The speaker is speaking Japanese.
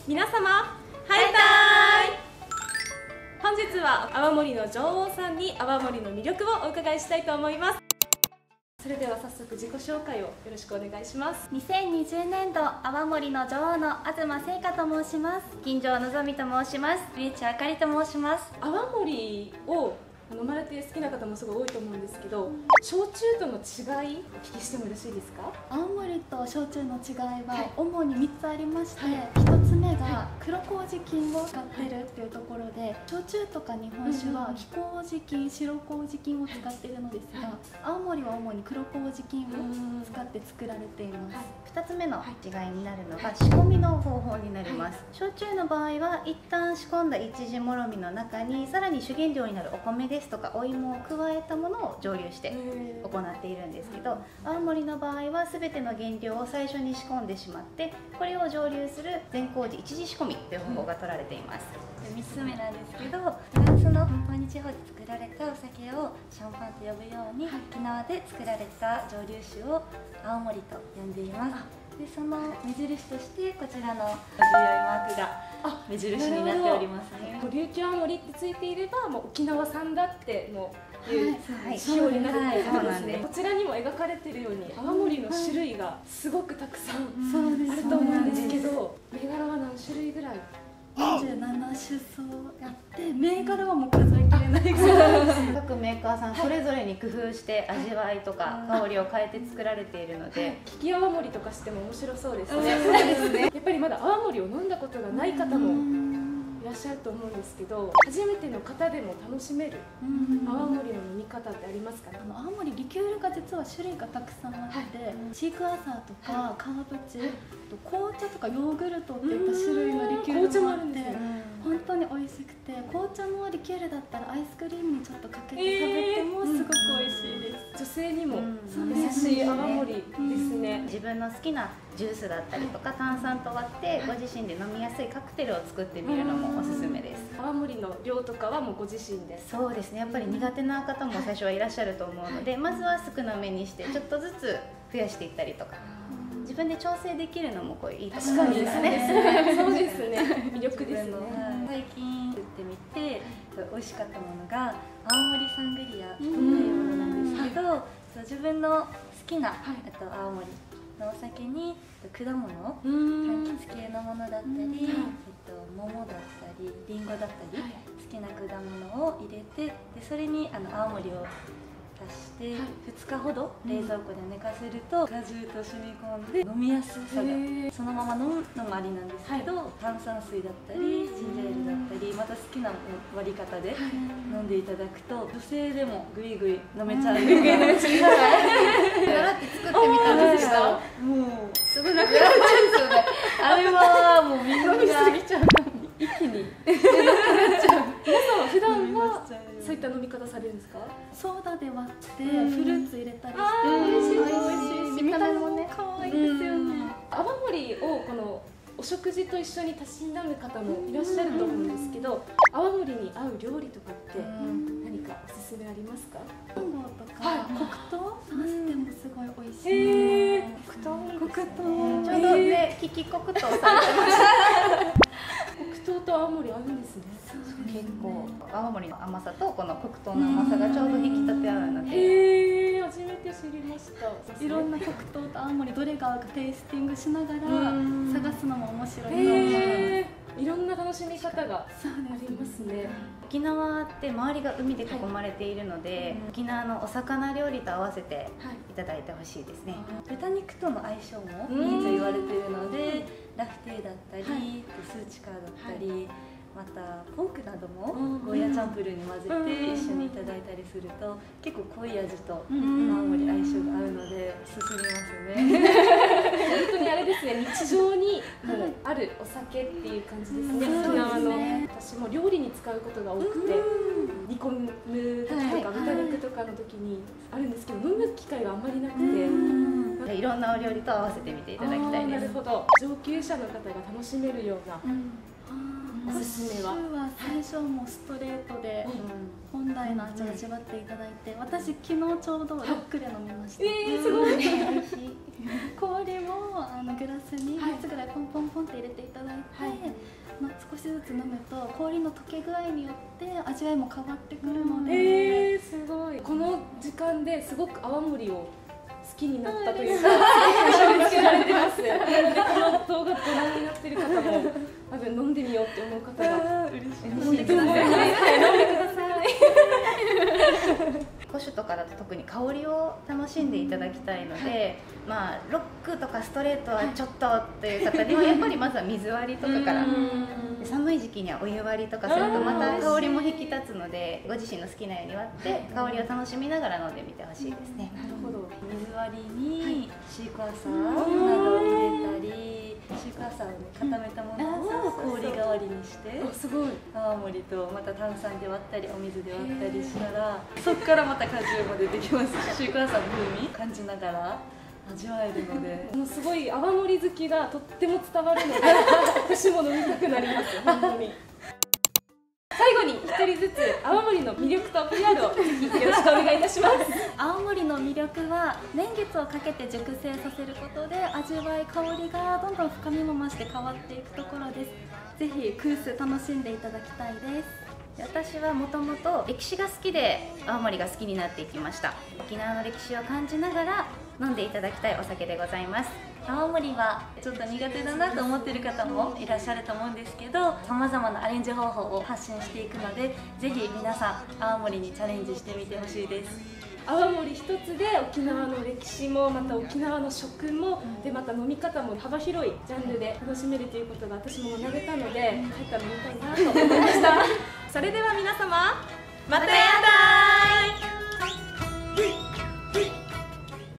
皆様ハイタイ。本日は泡盛の女王さんに泡盛の魅力をお伺いしたいと思います。それでは早速自己紹介をよろしくお願いします。 2020年度泡盛の女王の東聖華と申します。金城のぞみと申します。上地あかりと申します。 泡盛を飲まれて好きな方もすごい多いと思うんですけど、焼酎との違いお聞きしてもよろしいですか？ 青森と焼酎の違いは主に3つありまして、1つ目が黒麹菌を使ってるっていうところで、焼酎とか日本酒は黄麹菌、白麹菌を使っているのですが、青森は主に黒麹菌を使って作られています。2つ目の違いになるのが仕込みの方法になります。焼酎の場合は一旦仕込んだ一時もろみの中にさらに主原料になるお米ですとかお芋を加えたものを蒸留して行っているんですけど、青森の場合は全ての原料を最初に仕込んでしまって、これを蒸留する全麹一時仕込みという方法が取られています。3つ目なんですけど、フランスの本場地方で作られたお酒をシャンパンと呼ぶように、沖縄で作られた蒸留酒を青森と呼んでいます。でその目印としてこちらの GI マークが目印になっておりますね。 琉球青森ってついていればもう沖縄産だってもういう仕様になるってことですね。こちらにも描かれているように泡盛の種類がすごくたくさんあると思うんですけど、銘柄は何種類ぐらい 47種層やって、銘柄はもう数えきれないぐらい各メーカーさんそれぞれに工夫して味わいとか香りを変えて作られているので、 利き泡盛とかしても面白そうですね。やっぱりまだ泡盛を飲んだことがない方もいらっしゃると思うんですけど、初めての方でも楽しめる泡盛の飲み方ってありますかね？ 青森リキュールが実は種類がたくさんあって、シークワーサーとかカーブチ、紅茶とかヨーグルトっていった種類のリキュールもあって、本当に美味しくて、紅茶のリキュールだったらアイスクリームにちょっとかけて食べてもすごく美味しいです。 女性にも優しい泡盛ですね。 自分の好きなジュースだったりとか炭酸と割ってご自身で飲みやすいカクテルを作ってみるのもおすすめです。 泡盛の量とかはもうご自身で？ そうですね、やっぱり苦手な方も最初はいらっしゃると思うので、まずは少なめにしてちょっとずつ増やしていったりとか、自分で調整できるのもこういいところですね。 そうですね、魅力ですね。 最近作ってみて美味しかったものが青森サングリアというものなんですけど、自分の好きな青森のお酒に果物、柑橘系のものだったり、桃だったりりんごだったり、好きな果物を入れて、でそれに青森を足して2日ほど冷蔵庫で寝かせると果汁と染み込んで飲みやすさが、そのまま飲むのもありなんですけど、炭酸水だったりジンジャーエールだったり、また好きな割り方で飲んでいただくと女性でもグイグイ飲めちゃう。習って作ってみたんですけど、もうすぐなくなっちゃうんですよね。あれはもうみんな過ぎちゃう、一気に皆さんは普段はそういった飲み方されるんですか？ ソーダで割ってフルーツ入れたりして、 美味しいし、見た目もね可愛いですよね。 泡盛をこのお食事と一緒にたしなむ方もいらっしゃると思うんですけど、泡盛に合う料理とかって何かおすすめありますか？ マンゴーとか黒糖合わせてもすごい美味しい。黒糖ちょうどね、利き黒糖されてました。 黒糖と青森合うんですね。 結構青森の甘さとこの黒糖の甘さがちょうど引き立て合うので、 初めて知りました。 いろんな黒糖と青森どれが合うかテイスティングしながら探すのも面白いと思います。 いろんな楽しみ方がありますね。 沖縄って周りが海で囲まれているので、沖縄のお魚料理と合わせていただいてほしいですね。 豚肉との相性もいいと言われているので、ラフテーだったり、スーチカーだったり、またポークなどもゴーヤチャンプルーに混ぜて一緒にいただいたりすると結構濃い味と青森相性が合うので進みますね。 本当にあれですね、日常にもうあるお酒っていう感じですね。沖縄の私も料理に使うことが多くて、煮込む時とか豚肉とかの時にあるんですけど、飲む機会があんまりなくて、 いろんなお料理と合わせてみていただきたいです。 なるほど、上級者の方が楽しめるようなおすすめは。 最初はもうストレートで本来の味を味わっていただいて、私昨日ちょうどロックで飲みました。 すごい。 氷をグラスに3つぐらいポンポンポンって入れていただいて、少しずつ飲むと氷の溶け具合によって味わいも変わってくるので、 すごい。この時間ですごく泡盛を好きになったというか、印象付けられてます。でこの動画ご覧になっている方も多分飲んでみようって思う方が嬉しい。 飲んでください。飲んでください。 古酒とかだと特に香りを楽しんでいただきたいので、まあロックとかストレートはちょっとという方にはやっぱりまずは水割りとかから、寒い時期にはお湯割りとかするとまた香りも引き立つので、ご自身の好きなように割って香りを楽しみながら飲んでみてほしいですね。 なるほど。 水割りにシークワーサーなどを入れたり、シークワーサーを固めたものを氷代わりにしてすごい。 泡盛とまた炭酸で割ったりお水で割ったりしたら、そこからまた果汁も出てきますし、シークワーサーの風味感じながら味わえるので、 もうすごい泡盛好きがとっても伝わるので私も飲みたくなります本当に。最後に一人ずつ泡盛の魅力と PR をぜひよろしくお願いいたします。 青森の魅力は年月をかけて熟成させることで味わい香りがどんどん深みも増して変わっていくところです。ぜひクース楽しんでいただきたいです。 私はもともと歴史が好きで青森が好きになっていきました。沖縄の歴史を感じながら飲んでいただきたいお酒でございます。 泡盛はちょっと苦手だなと思っている方もいらっしゃると思うんですけど、さまざまなアレンジ方法を発信していくので、ぜひ皆さん泡盛にチャレンジしてみてほしいです。 泡盛一つで沖縄の歴史もまた沖縄の食もでまた飲み方も幅広いジャンルで楽しめるということが私も学べたので、帰ったら飲みたいなと思いました。それでは皆様またやだーい。